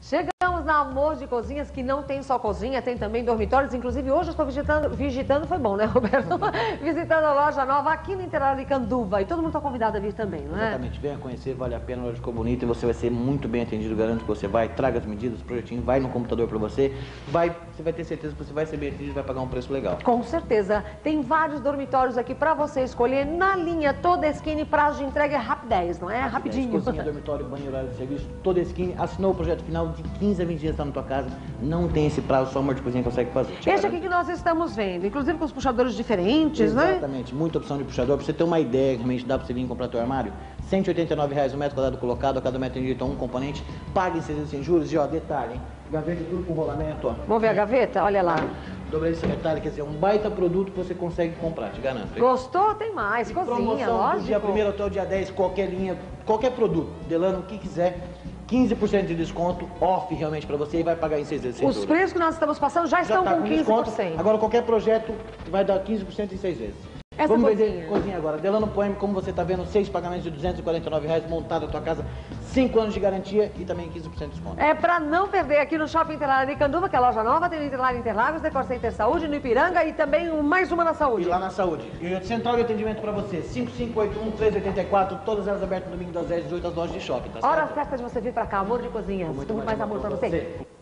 Chegamos na Amor de Cozinhas, que não tem só cozinha, tem também dormitórios. Inclusive, hoje eu estou visitando, foi bom, né, Roberto? Visitando a loja nova aqui no interior de Canduva. E todo mundo está convidado a vir também, não é? Exatamente, venha conhecer, vale a pena, a loja ficou bonita e você vai ser muito bem atendido. Garanto que você vai, traga as medidas, o projetinho, vai no computador para você. Você vai ter certeza que você vai ser bem atendido e vai pagar um preço legal. Com certeza. Tem vários dormitórios aqui para você escolher na linha toda esquina e prazo de entrega é rapidez, não é? Rapidinho. Cozinha, dormitório, banho, horário de serviço, toda esquina. Assinou o projeto final, de 15 a 20 dias está na tua casa. Não tem esse prazo, só Amor de Cozinha consegue fazer. Esse aqui que nós estamos vendo, inclusive com os puxadores diferentes, né? Exatamente, muita opção de puxador. Pra você ter uma ideia, realmente dá pra você vir comprar teu armário. R$ 189,00 o metro quadrado colocado, a cada metro tem direito a um componente. Pague em 6 vezes sem juros e ó, detalhe, hein? Gaveta tudo com rolamento, ó. Vamos ver a gaveta? Olha lá. Dobradiça metálica, quer dizer, um baita produto que você consegue comprar, te garanto. Hein? Gostou? Tem mais. Cozinha, promoção lógico. do dia 1º até o dia 10, qualquer linha, qualquer produto, Delano, o que quiser. 15% de desconto, off realmente pra você e vai pagar em 6 vezes sem Os juros. preços que nós estamos passando já estão tá com 15%. Desconto. Agora qualquer projeto vai dar 15% em 6 vezes. Essa Vamos cozinha. vender cozinha agora. Delano Poema, como você está vendo, 6 pagamentos de R$ 249,00 montado na tua casa, 5 anos de garantia e também 15% de desconto. É pra não perder aqui no Shopping Interlagos de Canduva, que é a loja nova, tem no Interlagos Interlagos, Decor Center Saúde, no Ipiranga e também mais uma na Saúde. E lá na Saúde. E o central de atendimento para você, 5581-384, todas elas abertas no domingo das 10 às 18 às lojas de shopping, tá certo? Hora certa de você vir pra cá, Amor de Cozinhas. Muito mais amor pra você.